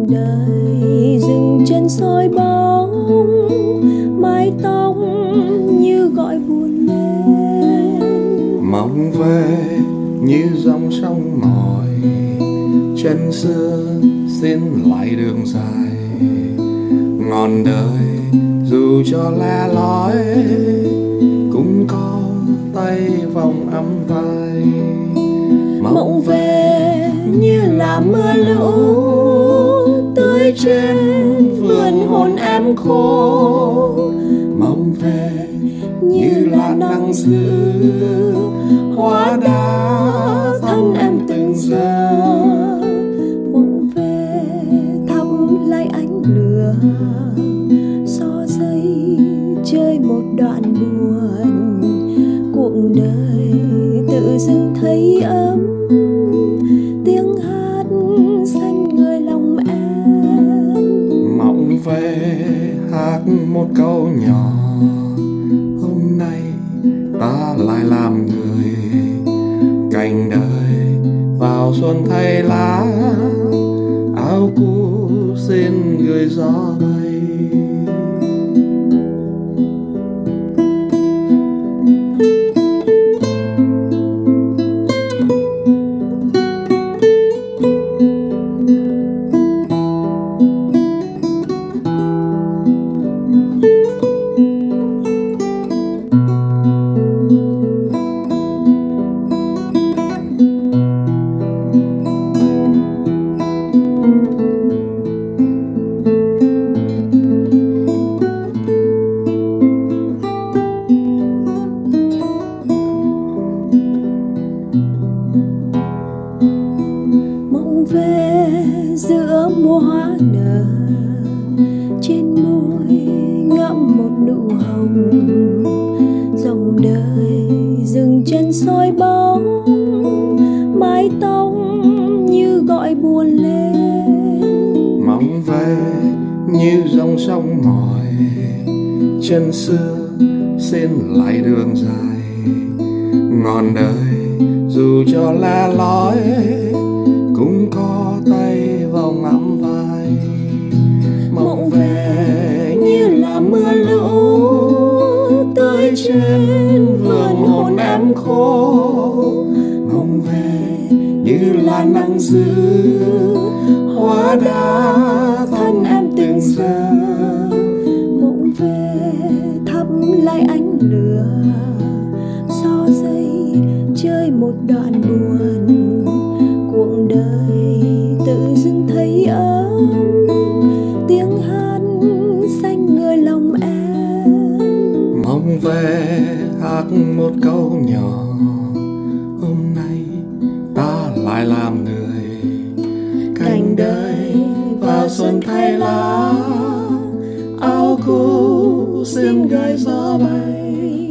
dòng đời dừng chân soi bóng, mái tóc như gọi buồn lên. Mong về như dòng sông mỏi, chân xưa xin lại đường dài. Ngọn đời dù cho le lói, cũng có tay vòng ấm vai. Mộng về như là mưa lũ tưới trên vườn hồn em khô. Mong về như là nắng giữ hóa đá thân em từng giờ. Mộng về thắp lại ánh lửa, xóa giấy chơi một đoạn buồn. Cuộc đời tự dưng thấy ấm, tiếng hát xanh người lòng em. mong về hát một câu nhỏ, hôm nay ta lại làm người. Cành đời vào xuân thay lá, áo cũ xin gửi gió bay. Về giữa mùa hoa nở, trên môi ngậm một nụ hồng. Dòng đời dừng chân soi bóng, mái tóc như gọi buồn lên. Mong về như dòng sông mỏi, chân xưa xin lại đường dài. Ngọn đời dù cho le lói, cũng có tay vòng ấm vai. Mộng về như là mưa lũ tưới trên vườn hồn em khô. Mong về như là nắng giữ hóa đá thân em từng giờ. Mộng về thắp lại ánh lửa, xóa giấy chơi một đoạn buồn. Cuộc đời tự dưng thấy ấm, tiếng hát xanh người lòng em. mong về hát một câu nhỏ, hôm nay ta lại làm người. Cành đời vào xuân thay lá, áo cũ xin gửi gió bay.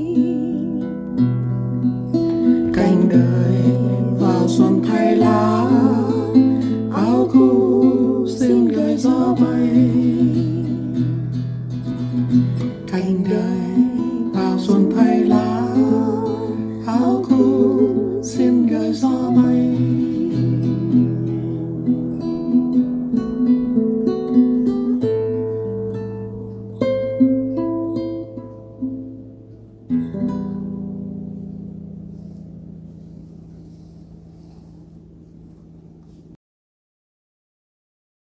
Cành đời vào xuân thay lá, áo cũ xin gửi gió bay.